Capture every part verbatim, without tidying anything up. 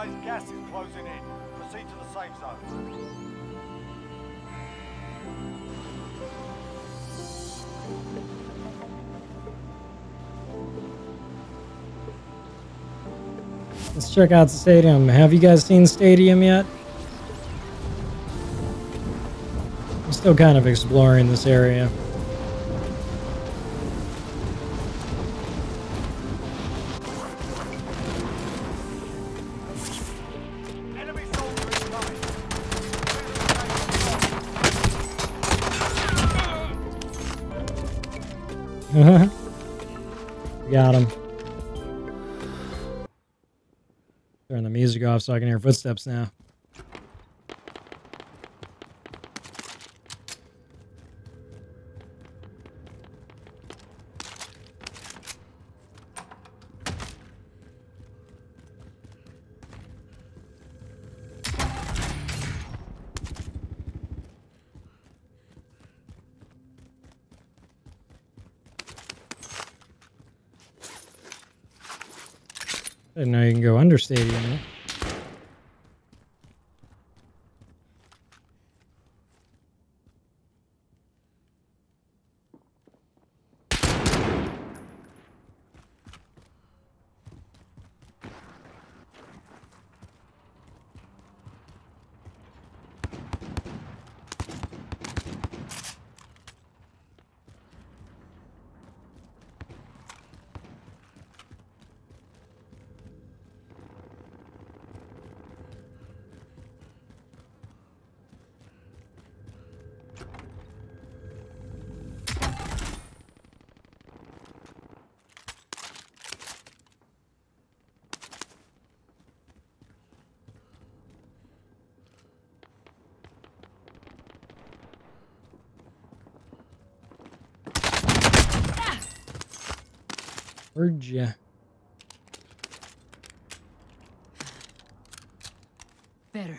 advised, gas is closing in. Proceed to the safe zone. Let's check out the stadium. Have you guys seen Stadium yet? I'm still kind of exploring this area. Enemy soldier incoming. Got him. Turn the music off so I can hear footsteps now. I didn't know you can go under stadium. Huh? Where'd ya? Better.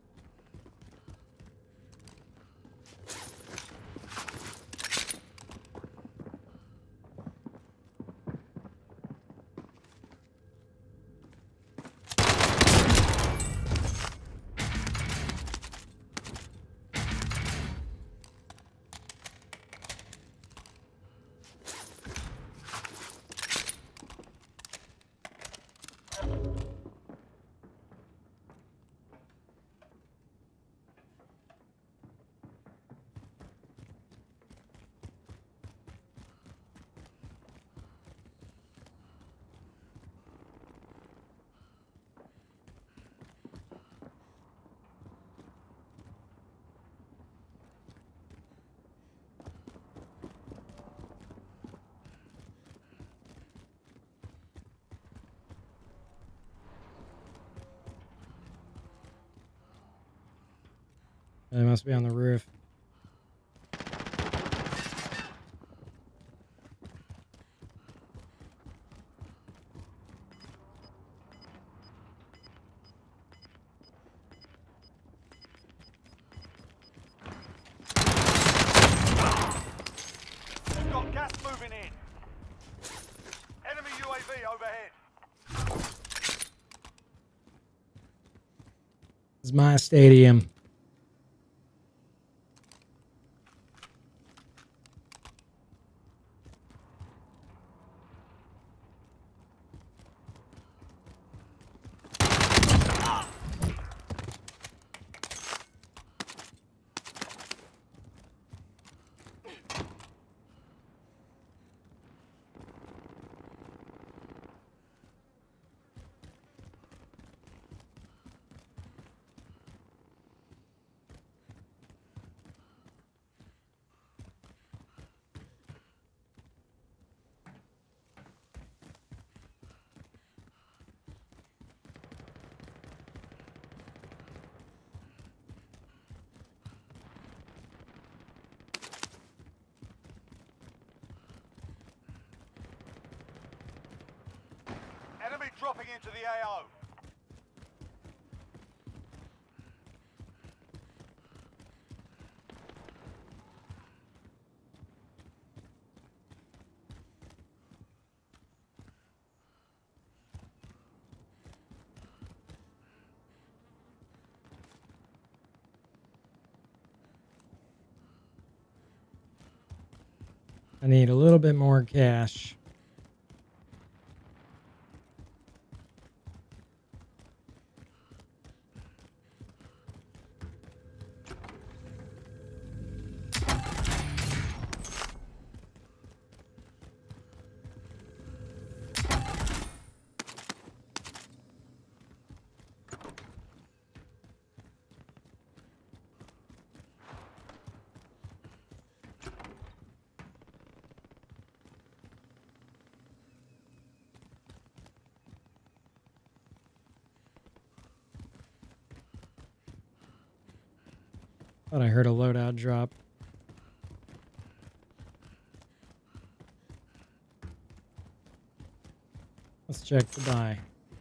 They must be on the roof. We've got gas moving in. Enemy U A V overhead. This is my stadium. Enemy dropping into the A O. I need a little bit more cash. Thought I heard a loadout drop. Let's check the buy.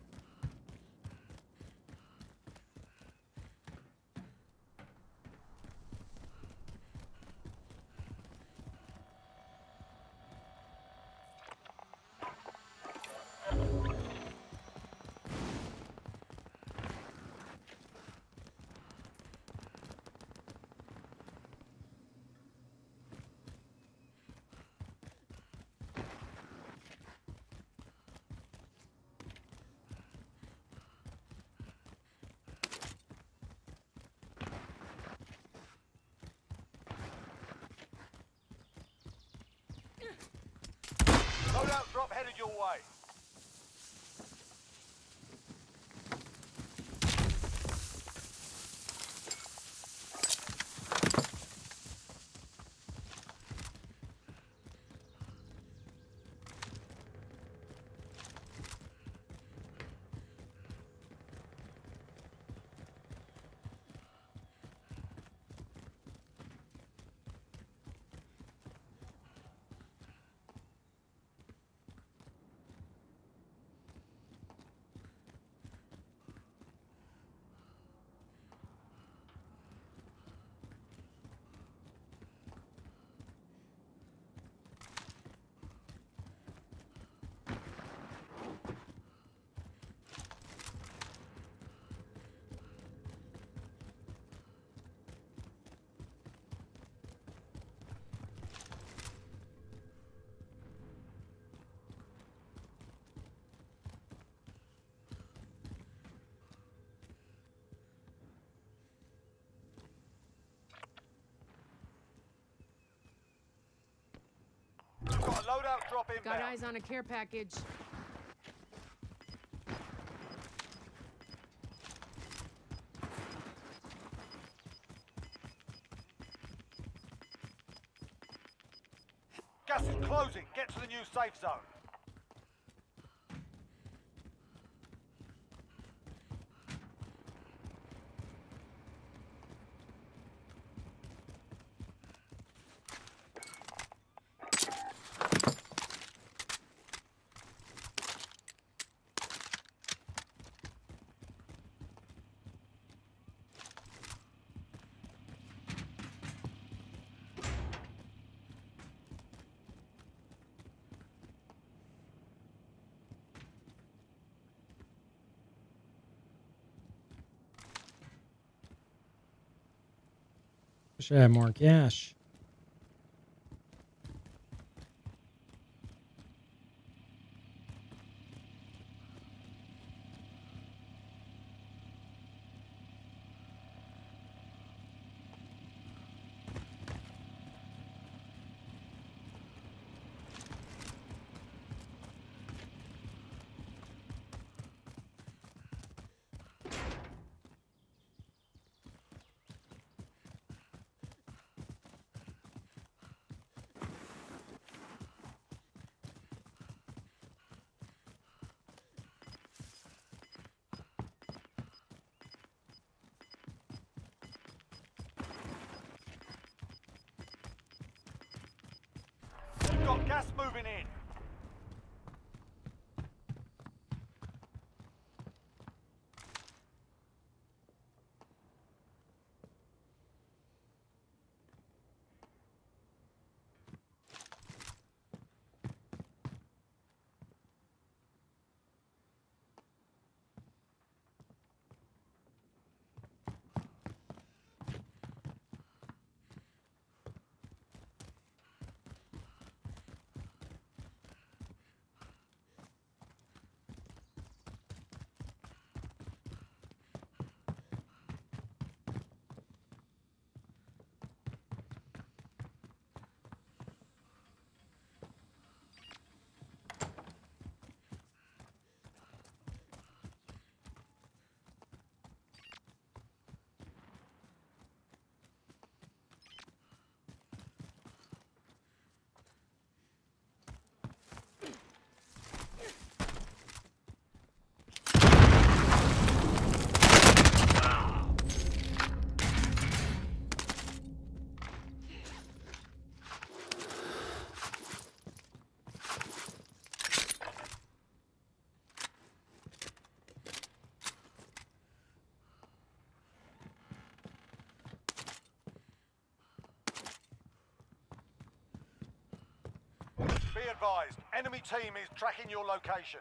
Loadout drop headed your way. Got a loadout drop inbound. Got eyes on a care package. Gas is closing. Get to the new safe zone. Wish I had more cash. We've got gas moving in. Be advised, enemy team is tracking your location.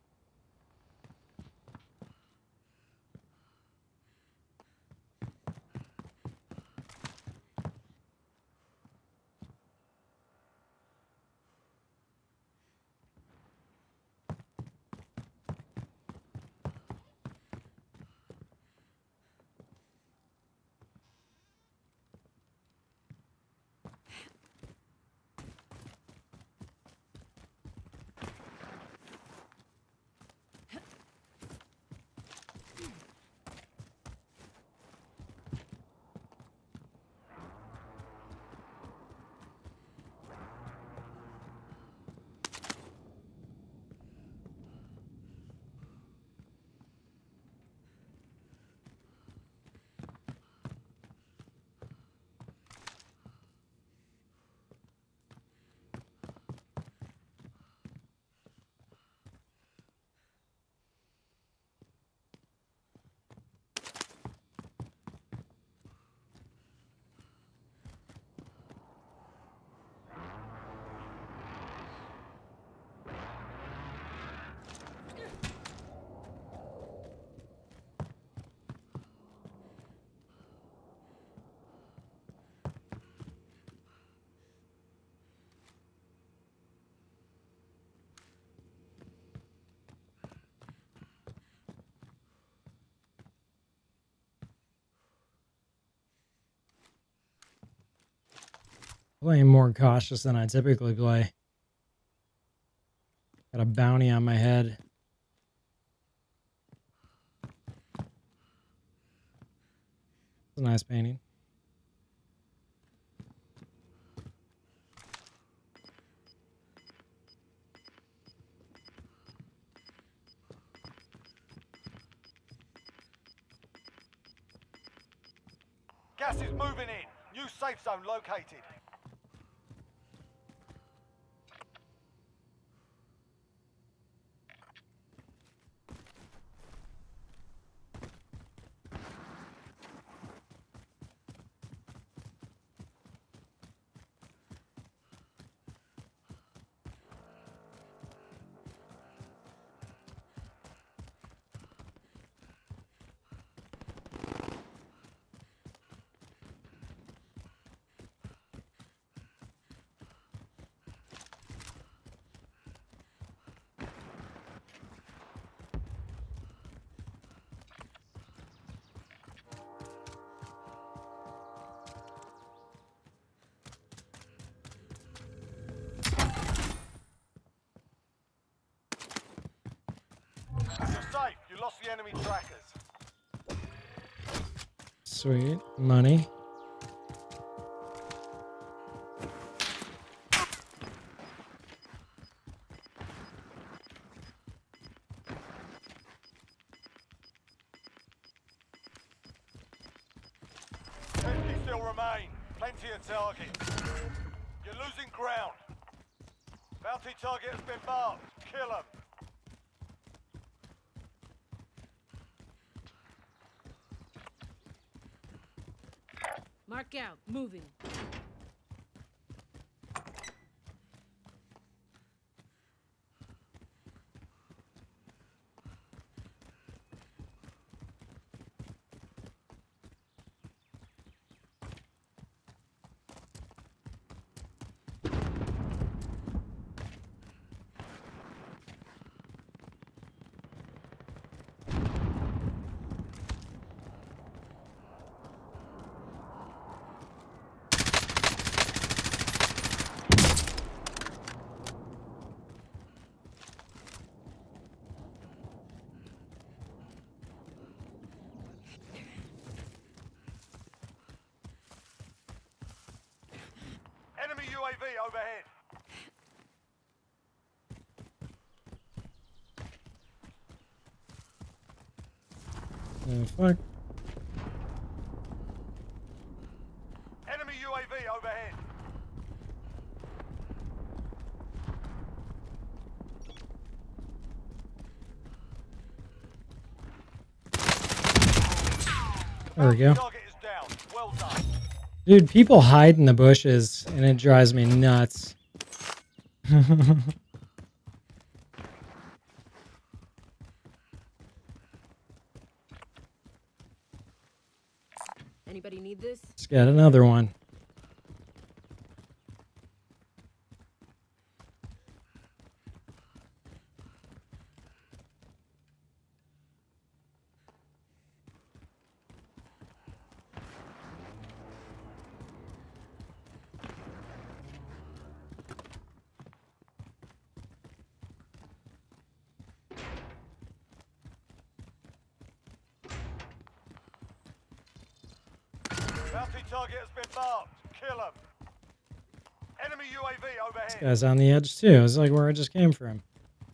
Playing more cautious than I typically play. Got a bounty on my head. It's a nice painting. Gas is moving in. New safe zone located. You're safe. You lost the enemy trackers. Sweet. Money. fifty still remain. Plenty of targets. You're losing ground. Bounty target has been marked. Kill them. Mark out. Moving. Enemy U A V overhead. Oh, fuck. Enemy U A V overhead. There we go. Target is down. Well done. Dude, people hide in the bushes and it drives me nuts. Anybody need this? Just got another one. Bounty target has been marked. Kill him. Enemy U A V overhead. This guy's on the edge too. It's like where I just came from.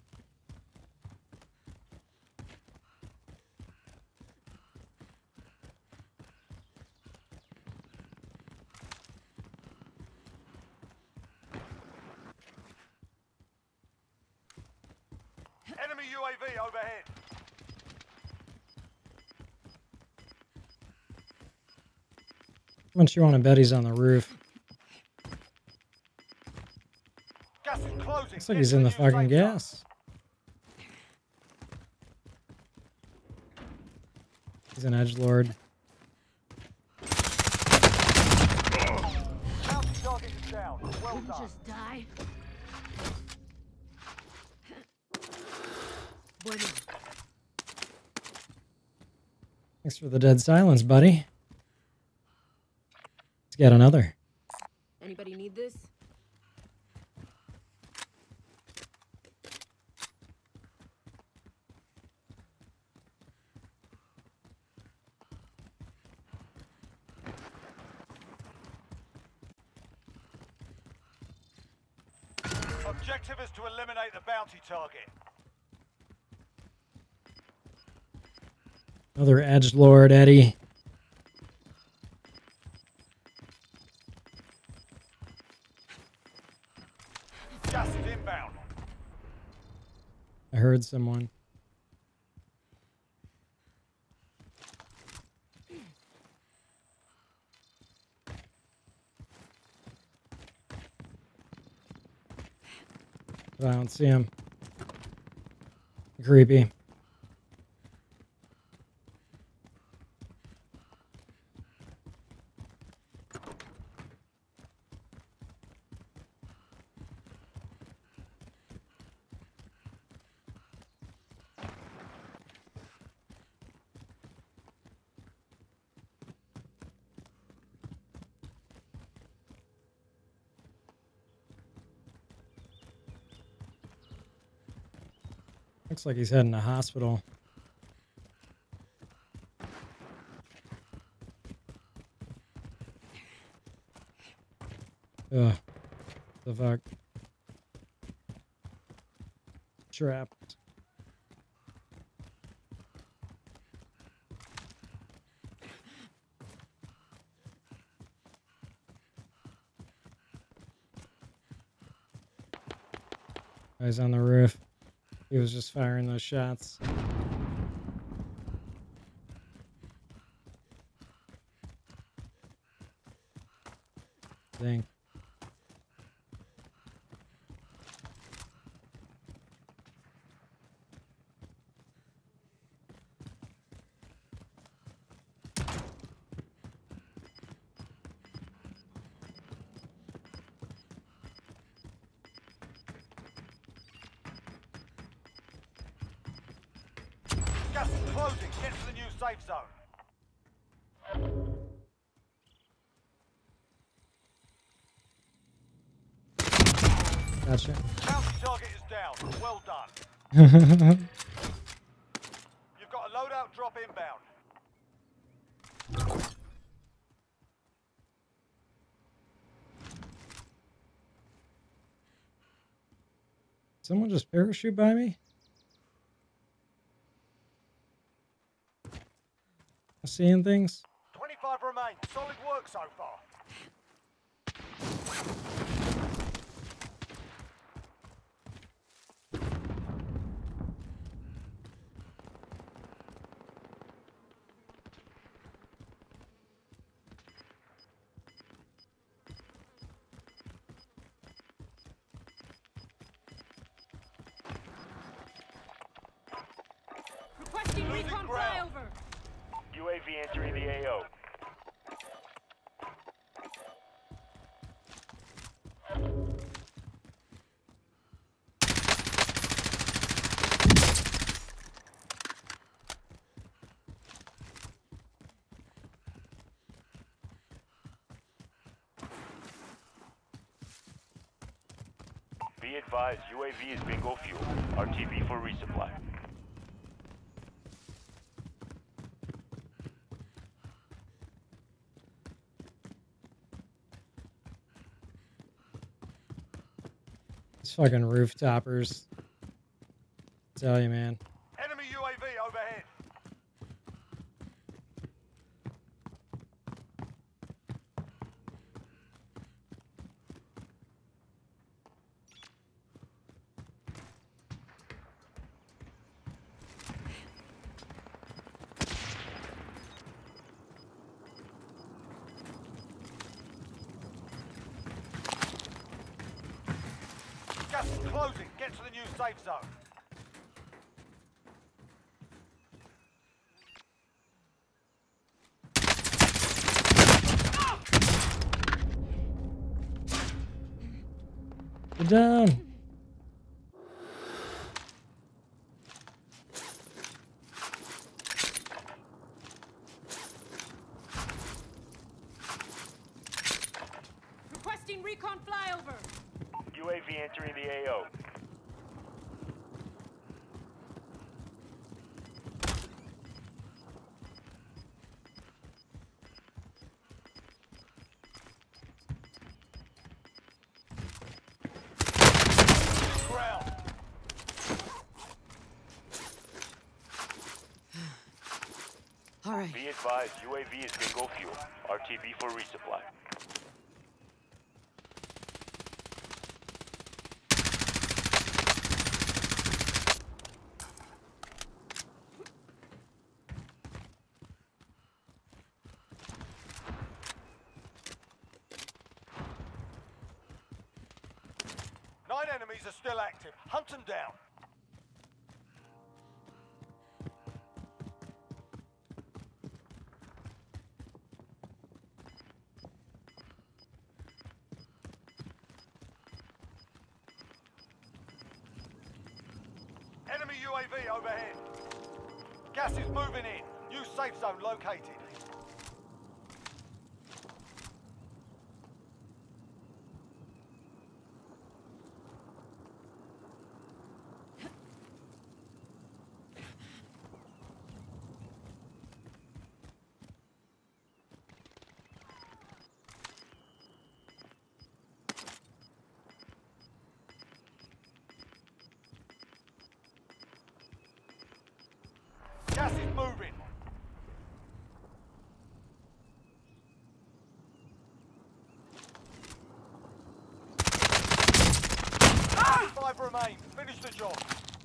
Enemy U A V overhead. How much you want to bet he's on the roof? Gas is closing. Looks like he's in the fucking gas. He's an edgelord. Bounty target is down. Well Wouldn't done. just die. Bueno. Thanks for the dead silence, buddy. Let's get another. Anybody need this? Objective is to eliminate the bounty target. Another edgelord, Eddie. Gas is inbound. I heard someone. But I don't see him. Creepy. Looks like he's heading to hospital. Ugh. The fuck? Trapped. Guys on the roof. He was just firing those shots. Dang. Gas is closing. Get to the new safe zone. Gotcha. Bounty target is down. Well done. You've got a loadout drop inbound. Someone just parachute by me? Seeing things? twenty-five remain. Solid work so far. Requesting Losing recon ground. flyover. U A V entering the A O. Be advised, U A V is bingo fuel. R T B for resupply. These fucking roof toppers. Tell you, man. Enemy U A V overhead. Gas is closing. Get to the new safe zone. Get down. Requesting recon flyover. U A V entering the A O. Ground. All right. Be advised, U A V is bingo fuel. R T B for resupply. Nine enemies are still active. Hunt them down. Enemy U A V overhead. Gas is moving in. New safe zone located. Gas is moving. Five remain. Finish the job.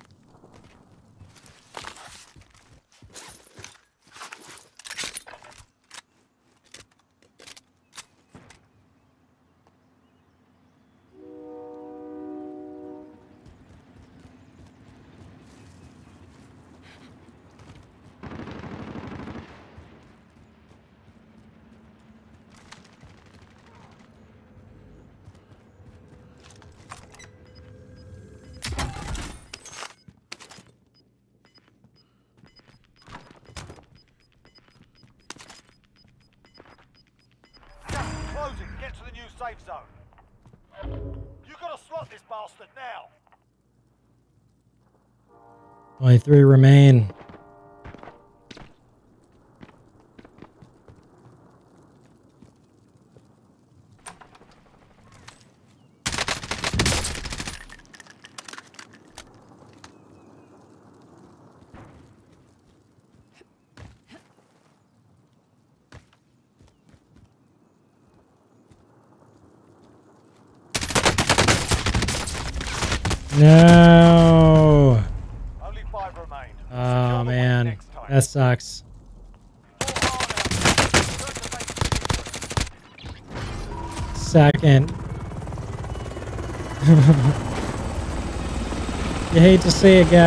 Gas is closing. Get to the new safe zone. You gotta slot this bastard now. Only three remain. No. Only five remain. Oh man, that sucks. Second. You hate to see it, guys.